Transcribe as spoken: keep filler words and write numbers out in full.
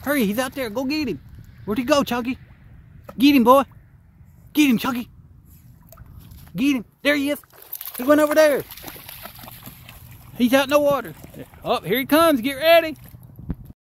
Hurry, he's out there. Go get him. Where'd he go, Chunky? Get him, boy. Get him, Chunky. Get him. There he is. He went over there. He's out in the water. Oh, here he comes. Get ready.